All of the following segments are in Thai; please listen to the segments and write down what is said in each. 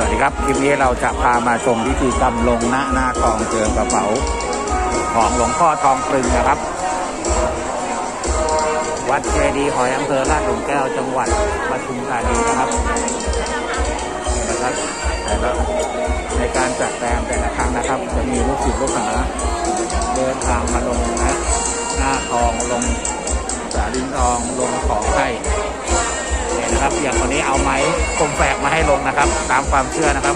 วัสดีครับคลิปนี้เราจะพามาชมพิธีกรรมลงหน้าทองเจิมกระเป๋าของหลวงพ่อทองปรึงนะครับวัดเจดีย์หอยอำเภอลาดหลุมแก้วจังหวัดปทุมธานีนะครับในการจัดแสดงแต่ละครั้งนะครับจะมีลูกศิษย์ลูกหาเดินทางมาลงหน้าทองลงสาลิงทองลงของให้นะครับอย่างวันนี้เอาไม้คมแฝกมาให้ลงนะครับตามความเชื่อนะครับ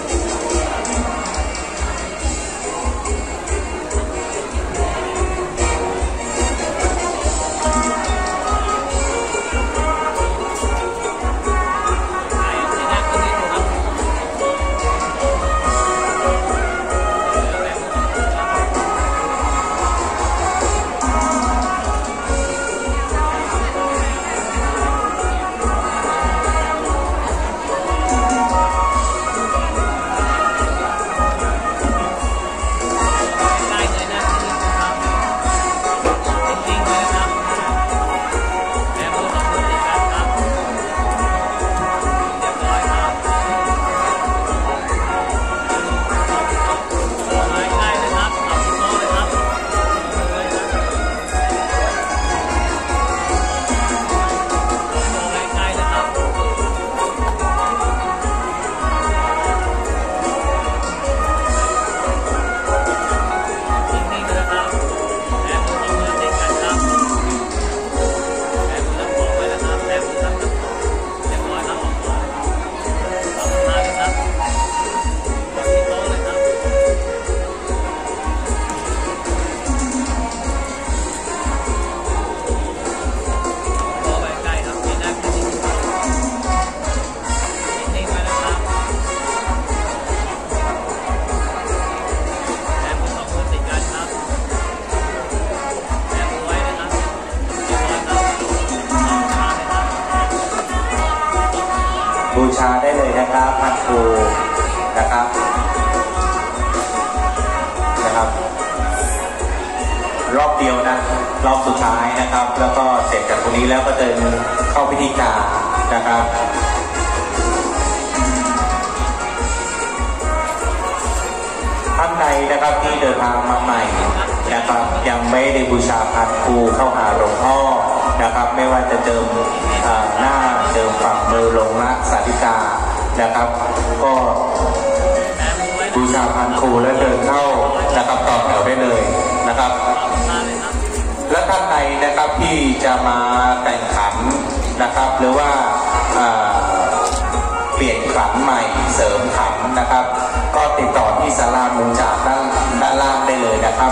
บูชาได้เลยนะครับพันครูนะครับรอบเดียวนะรอบสุดท้ายนะครับแล้วก็เสร็จจากตรงนี้แล้วก็เดินเข้าพิธีการนะครับท่านใดนะครับที่เดินทางมาใหม่นะครับยังไม่ได้บูชาพันครูเข้าหาหลวงพ่อนะครับไม่ว่าจะเจิมหน้าเจิมฝั่งมือลงละสาธิกานะครับก็บูชาพันครูแล้วเดินเข้านะครับต่อแถวได้เลยนะครับและท่านใดนะครับที่จะมาแต่งขันนะครับหรือว่าเปลี่ยนขันใหม่เสริมขันนะครับก็ติดต่อที่ศาลามุงจากด้านล่างได้เลยนะครับ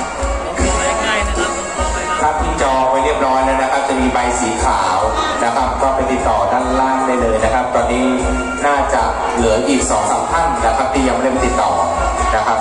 ถ้าที่จองไว้เรียบร้อยแล้วนะครับจะมีใบสีขาวนะครับก็ไปติดต่อด้านล่างได้เลยนะครับตอนนี้น่าจะเหลืออีก 2-3 ท่านนะครับที่ยังไม่ได้ติดต่อนะครับ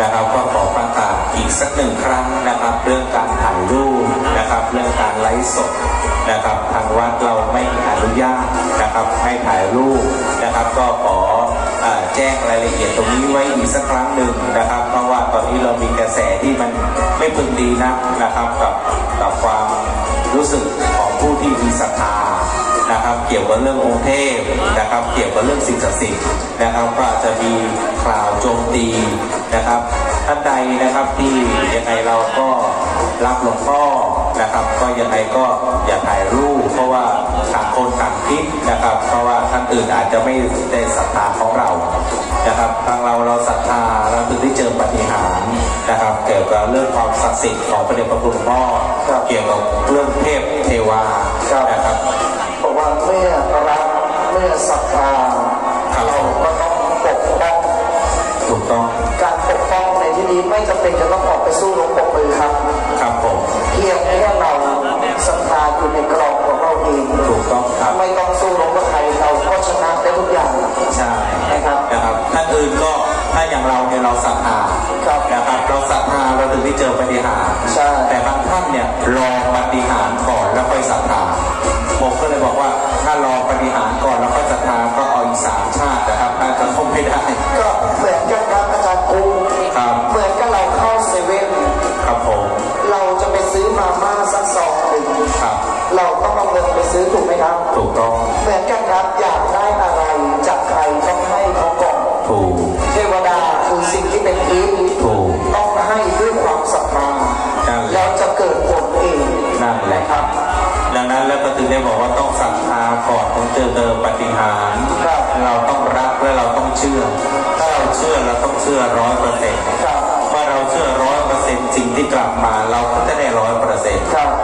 นะครับก็ขอประกาศอีกสักหนึ่งครั้งนะครับเรื่องการถ่ายรูปนะครับเรื่องการไลฟ์สดนะครับทางวัดเราไม่อนุญาตนะครับให้ถ่ายรูปนะครับก็ขอแจ้งรายละเอียดตรงนี้ไว้อีกสักครั้งหนึ่งนะครับเพราะว่าตอนนี้เรามีกระแสที่มันไม่พึงดีนะครับกับความรู้สึกของผู้ที่มีศรัทธานะครับเกี่ยวกับเรื่ององค์เทพนะครับเกี่ยวกับเรื่องสิ่งศักดิ์สิทธิ์นะครับก็อาจจะมีข่าวโจมตีนะครับท่านใดนะครับที่ยังไงเราก็รับหลวงพ่อนะครับก็ยังไงก็อย่าถ่ายรูปเพราะว่าต่างคนต่างคิดนะครับเพราะว่าท่านอื่นอาจจะไม่ได้ศรัทธาของเรานะครับทางเราศรัทธาเราถึงได้เจอปาฏิหาริย์นะครับเกี่ยวกับเรื่องความศักดิ์สิทธิ์ของพระเดชพระคุณหลวงพ่อเกี่ยวกับเรื่องเทพเทวานะครับเพราะว่าเมื่อรักเมื่อศรัทธาเราก็ต้องปกป้องถูกต้องการปกป้องในที่นี้ไม่จำเป็นจะต้องออกไปสู้รบปกมือครับครับผมเพียงแค่เราศรัทธาอยู่ในกรอบของเราเองถูกต้องครับไม่ต้องสู้รบกับใครเราก็ชนะได้ทุกอย่างใช่นะครับท่านอื่นก็ถ้าอย่างเราเนี่ยเราศรัทธานะครับเราศรัทธาเราถึงได้เจอปาฏิหาริย์แต่บางท่านเนี่ยรอปาฏิหาริย์ก่อนแล้วค่อยศรัทธาผมก็เลยบอกว่าถ้ารอปาฏิหาริย์ก่อนแล้วค่อยศรัทธาก็เอาอีก3 ชาตินะครับน่าจะคงไม่ได้ก็เหมือนกันครับอาจารย์กูเหมือนกับเราเข้าเซเว่นครับผมเราจะไปซื้อมาม่าสักซองหนึ่งเราต้องเอาเงินไปซื้อถูกไหมครับถูกต้องเหมือนกันครับอยากได้อะไรจากใครต้องให้เขาก่อนถูกเทวดาคือสิ่งที่เป็นทิพย์ถูกต้องให้ด้วยความศรัทธาแล้วจะเกิดผลเองนั่นแหละครับดังนั้นแล้วก็ถึงได้บอกว่าต้องศรัทธาก่อนต้องเจอปาฏิหาริย์เราต้องรักและเราต้องเชื่อถ้าเราเชื่อเราต้องเชื่อ100%เมื่อเราเชื่อ100%สิ่งที่กลับมาเราก็จะได้100% ครับ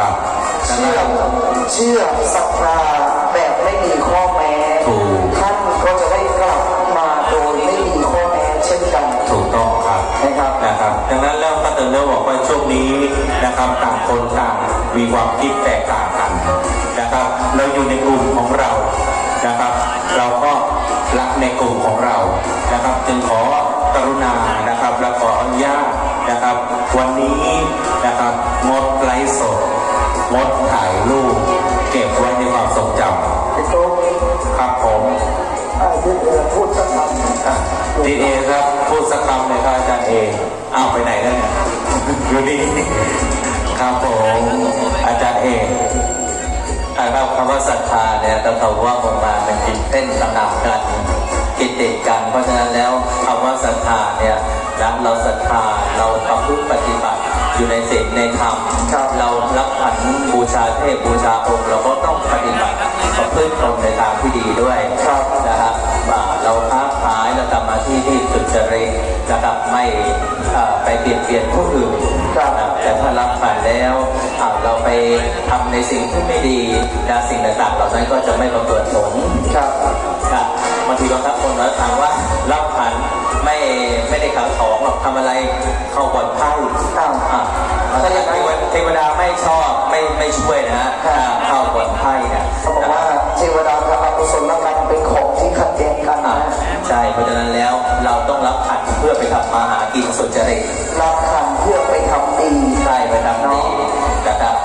เชื่อศรัทธาแบบไม่มีข้อแม้ท่านก็จะได้กลับมาโดยไม่มีข้อแม้เช่นกันถูกต้องครับนะครับดังนั้นแล้วก็ถึงได้บอกว่าช่วงนี้นะครับต่างคนต่างมีความคิดแตกต่างกันนะครับเราอยู่ในกลุ่มของเรานะครับเราก็รักในกลุ่มของเรานะครับจึงขอกรุณานะครับและขออนุญาตนะครับวันนี้นะครับงดไลฟ์สดงดถ่ายรูปเก็บไว้ในความทรงจำครับผมพูดสักคำดีเอครับพูดสักคำเลยครับอาจารย์เอเอาไปไหนแล้วเนี่ยอยู่นี่ครับผมอาจารย์เอครับคำว่าศรัทธาเนี่ยเราถือว่าคนมาเป็นจิตเต้นตำหนักกันจิตติดกันเพราะฉะนั้นแล้วคำว่าศรัทธาเนี่ยเราศรัทธาเราประพฤติปฏิบัติอยู่ในศีลในธรรมเรารับขันบูชาเทพบูชาองค์เราก็ต้องปฏิบัติประพฤติตนในทางที่ดีด้วยนะครับเราค้าขายเราทำมาที่สุจริตนะครับไม่ไปเปลี่ยนผู้อื่นแต่ถ้ารับขันแล้วเราไปทำในสิ่งที่ไม่ดีสิ่งต่างๆเหล่านั้นก็จะไม่ประเกิดผลบางทีบางคนเราถามว่ารับขันไม่ได้ขังของหรอกทำอะไรเข้าก่อนไพ่ถ้าอย่างนั้นเทวดาไม่ชอบไม่ช่วยนะเข้าก่อนไพ่เนี่ยเขาบอกว่าเทวดากับอกุศลกรรมเป็นของที่ขัดแย้งกันใช่เพราะฉะนั้นแล้วเราต้องรับขันเพื่อไปทำมาหากินสุจริตรับขันเพื่อไปทำดีใช่ไปทำดีนะครับ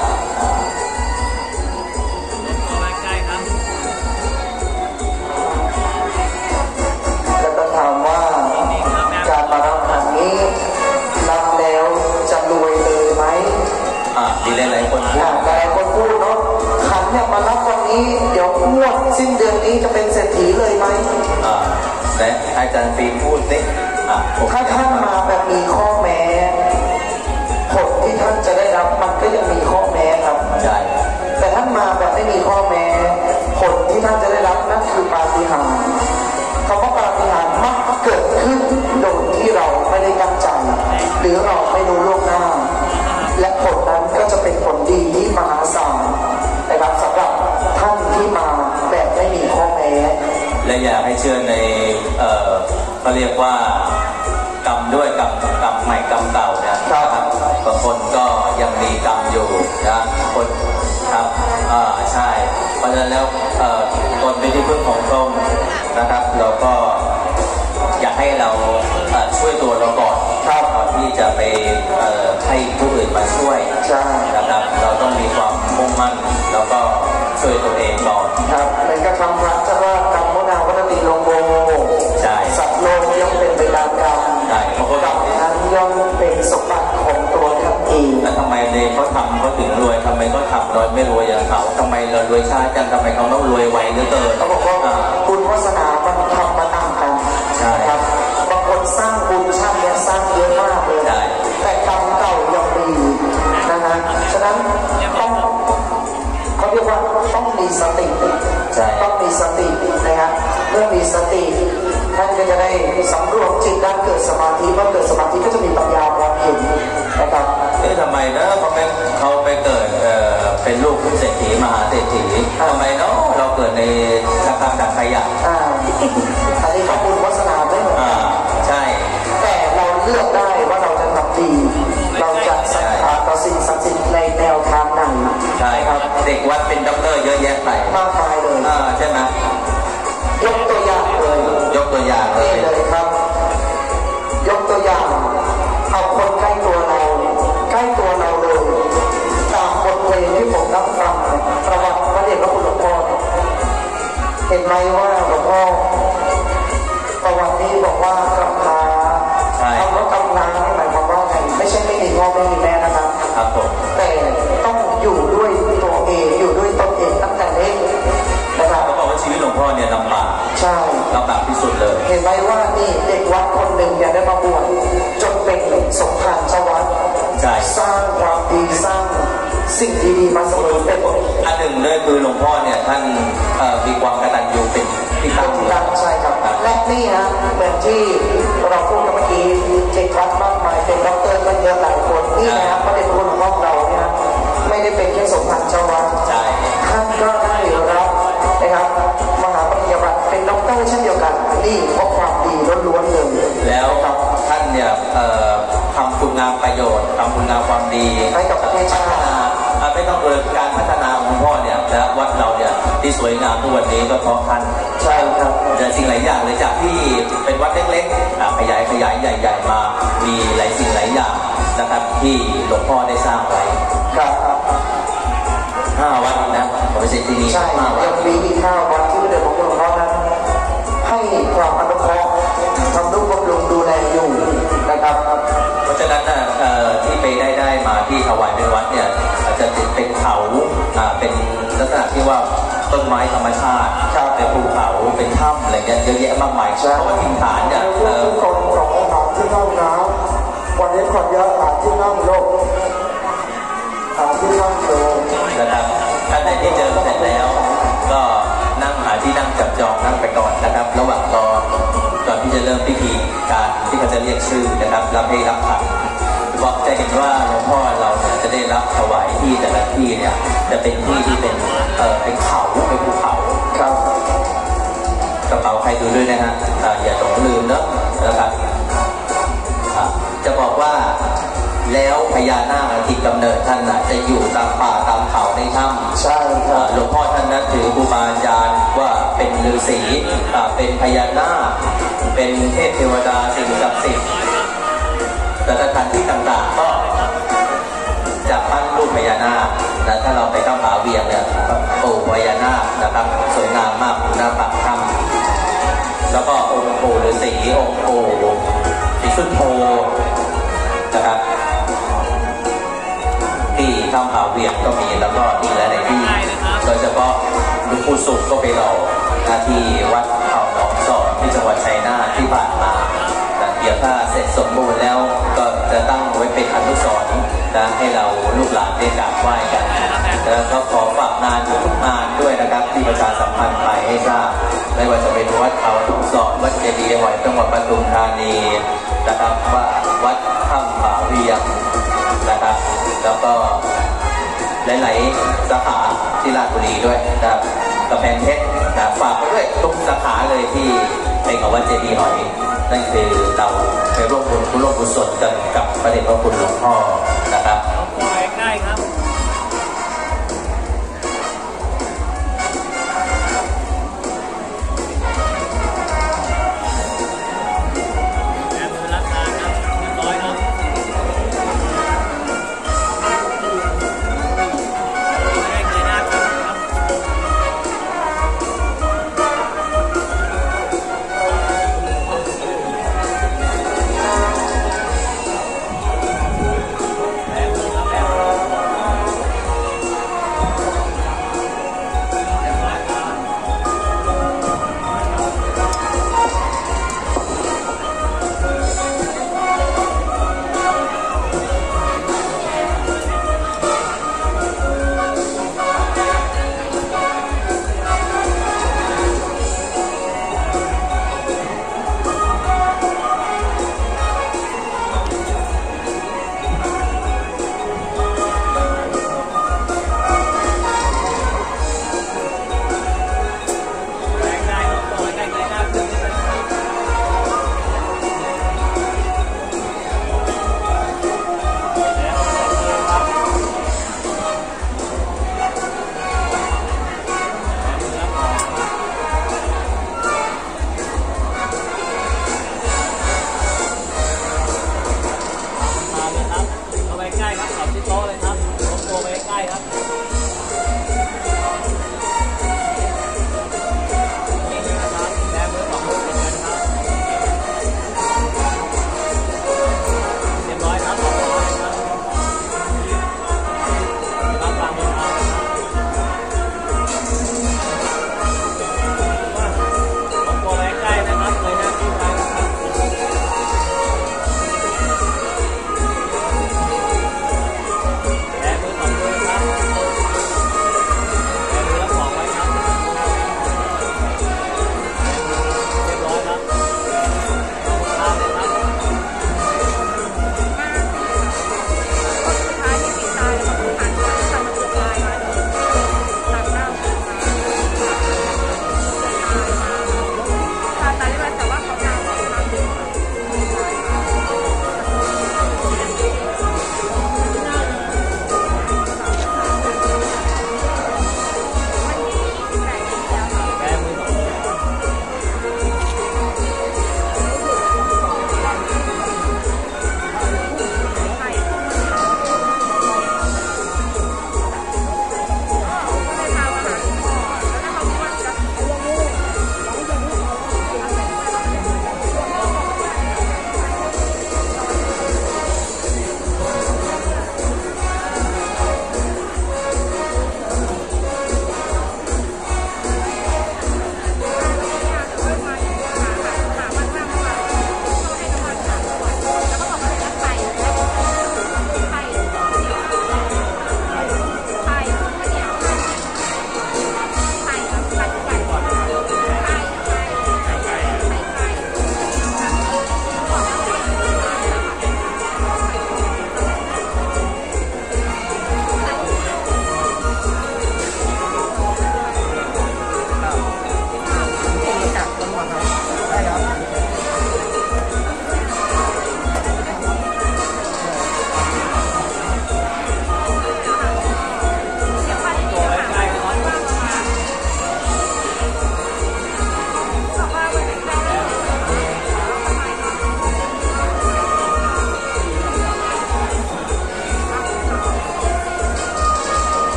แล้วก็ถามว่าการมารับขันนี้รับแล้วจะรวยเลยไหมมีหลายคนพูดหลายคนพูดเนาะขันเนี่ยมารับวันนี้เดี๋ยวงวดสิ้นเดือนนี้จะเป็นเศรษฐีเลยไหมและอาจารย์ฟีพูดสิถ้าท่านมาแบบมีข้อแม้ผลที่ท่านจะได้รับมันก็ยังมีข้อแม้ครับใช่แต่ท่านมาแบบไม่มีข้อแม้ผลที่ท่านจะได้รับนั่นคือปาฏิหาริย์คำว่าปาฏิหาริย์มักเกิดขึ้นโดยที่เราไม่ได้ตั้งใจหรือเราไม่รู้ล่วงหน้าและผลนั้นก็จะเป็นผลดีที่มหาศาลนะครับสำหรับท่านที่มาแบบไม่มีข้อแม้และอยากให้เชื่อในเขาเรียกว่ากรรมด้วยกรรมใหม่กรรมเก่านะครับบางคนก็ยังมีกรรมอยู่นะคนครับใช่เพราะฉะนั้นแล้วคนเป็นที่พึ่งของพระองค์นะครับเราก็อยากให้เราช่วยตัวเราก่อนจะไปให้ผู้อื่นมาช่วยใช่นะครับเราต้องมีความมุ่งมั่นแล้วก็ช่วยตัวเองก่อนครับเป็นกระทำพระจะว่ากรรมโมนาวัตติโลโกใช่สัตว์โลกย่อมเป็นไปตามกรรมใช่บางคนกรรมนั้นย่อมเป็นสมบัติของตัวท่านเองแล้วทำไมเนี่ยเขาทำเขาถึงรวยทำไมเขาทำโดยไม่รวยอย่างเขาทำไมเรารวยช้าจังทำไมเขาต้องรวยไวเหลือเกินเขาบอกว่าบุญวาสนามันทำมาต่างกันใช่ครับบางคนสร้างบุญชาตินี้สร้างเยอะมากเลยใช่แต่กรรมเก่ายังมีนะฮะฉะนั้นต้องเขาเรียกว่าต้องมีสติใช่ต้องมีสตินะฮะเมื่อมีสติท่านก็จะได้สำรวมจิตด้านเกิดสมาธิเมื่อเกิดสมาธิก็จะมีปัญญามองเห็นนะครับทำไมนะเขาไปเกิดเป็นลูกเศรษฐีมหาเศรษฐีทำไมเนาะเราเกิดในสังคมดักขยะอันนี้ก็บุญวาสนาไม่เหมือนกันใช่แต่เราเลือกได้ว่าเราจะทำดี เราจะศรัทธาต่อสิ่งศักดิ์สิทธิ์ในแนวทางไหนใช่ครับเด็กวัดเป็นด็อกเตอร์เยอะแยะไปมากมายเลยใช่ไหมยกตัวอย่างเลยยกตัวอย่างเลนี่ยเลยครับ ยกตัวอย่างเอาคนใกล้ตัวเราเลยตามบทเพลงที่ผมนั่งฟังประวัติพระเดชพระคุณหลวงพ่อเห็นไหมว่าหลวงพ่อประวัตินี้บอกว่ากำพร้าคำว่ากำพร้านี่หมายความว่าไงไม่ใช่ไม่มีพ่อไม่มีแม่นะครับครับผมแต่ต้องอยู่ด้วยตัวเองอยู่ด้วยตนเองตั้งแต่เล็กนะครับเขาบอกว่าชีวิตหลวงพ่อเนี่ยลำบากใช่ลำบากที่สุดเลยเห็นไหมว่านี่เด็กวัดคนหนึ่งอยากได้มาบวชจนเป็นสมภารเจ้าวัดใช่สร้างความดีสร้างสิ่งดีๆมาเสมอเป็นอันหนึ่งเลยคือหลวงพ่อเนี่ยท่านมีความกตัญญูเป็นที่ตั้งตั้งใช่ครับและนี่ฮะเหมือนที่เราพูดกันเมื่อกี้เด็กวัดมากมายเป็นด็อกเตอร์กันเยอะหลายคนนี่นะครับประเด็นคนของเราเนี่ยไม่ได้เป็นแค่สมภารเจ้าวัดใช่ท่านก็ได้รับนะครับมหาปริญญาบัตรเป็นด็อกเตอร์เช่นเดียวกันนี่เพราะความดีล้วนๆเลยแล้วท่านเนี่ยทำคุณงามประโยชน์ทำคุณงามความดีให้กับประเทศชาติไม่ต้องเลยการพัฒนาของพ่อเนี่ยและวัดเราเนี่ยที่สวยงามทุกวันนี้ก็เพราะท่านใช่ครับแต่สิ่งหลายอย่างเลยจากที่เป็นวัดเล็กๆขยายใหญ่ๆมามีหลายสิ่งหลายอย่างนะครับที่หลวงพ่อได้สร้างไว้ครับ 5 วัดนะผมไปเสร็จที่นี่ใช่ 5 วัดยังมีอีก5 วัดที่พระเดชพระคุณหลวงพ่อนั้นให้ความอนุเคราะห์ทำนุบำรุงดูแลอยู่นะครับเพราะฉะนั้นที่ไปได้มาที่ถวายเป็นวัดเนี่ยอาจจะติดเป็นเขาเป็นลักษณะที่ว่าต้นไม้ธรรมชาติเป็นภูเขาเป็นถ้ำอะไรเงี้ยเยอะแยะมากมายเพราะว่าถิ่นฐานเนี่ยทุกคนของอาหารที่นั่งน้ำวันนี้ขอเยอะหาที่นั่งโลกหาที่นั่งโลกนะครับท่านใดที่เจอเสร็จแล้วก็นั่งหาที่นั่งจับจองนั่งไปก่อนนะครับระหว่างรอก่อนที่จะเริ่มพิธีการที่เขาจะเรียกชื่อนะครับรับให้รับขันบอกจะเห็นว่าหลวงพ่อเราเนี่ยจะได้รับถวายที่แต่ละที่เนี่ยจะเป็นที่ที่เป็นเขาเป็นภูเขาครับกระเป๋าใครดูด้วยนะฮะอย่าหลงลืมเนอะนะครับจะบอกว่าแล้วพญานาคที่กำเนิดท่านจะอยู่ตามป่าตามเขาในถ้ำใช่ครับหลวงพ่อท่านนับถือครูบาอาจารย์ว่าเป็นฤาษีเป็นพญานาคเป็นเทพเทวดาสิ่งศักดิ์สิทธิ์แต่สถานที่ต่างๆก็จะปั้นรูปพญานาคนะถ้าเราไปเข้าผาเวียงเนี่ยปู่พญานาคนะครับสวยงามมากหน้าปากถ้ำแล้วก็องค์ปู่ฤาษีองค์ปู่ศรีสุโธนะครับที่ถ้ำผาเวียงก็มีแล้วก็อีกหลายๆที่โดยเฉพาะหลวงปู่สุขก็ไปรอที่วัดเขาหนองจอกที่จังหวัดชัยนาทที่ผ่านมาเดี๋ยวถ้าเสร็จสมบูรณ์แล้วก็จะตั้งไว้เป็นอนุสรณ์ให้เราลูกหลานได้กราบไหว้กันแล้วก็ขอฝากงานทุกงานด้วยนะครับที่ประชาสัมพันธ์ไปให้ทราบไม่ว่าจะเป็นวัดเขาหนองจอกวัดเจดีย์หอยจังหวัดปทุมธานีนะครับว่าวัดถ้ำผาเวียงนะครับแล้วก็หลายๆสาขาที่ราชบุรีด้วยนะครับกำแพงเพชรฝากไปด้วยทุกสาขาเลยที่เป็นของวัดเจดีย์หอยนั่นคือเราไปร่วมบุญร่วมกุศลกันกับพระเดชพระคุณหลวงพ่อนะครับใกล้ครับ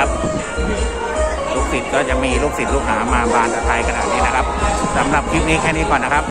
นะครับลูกศิษย์ก็จะมีลูกศิษย์ลูกหามาบานตะไคร้ขนาดนี้นะครับสำหรับคลิปนี้แค่นี้ก่อนนะครับ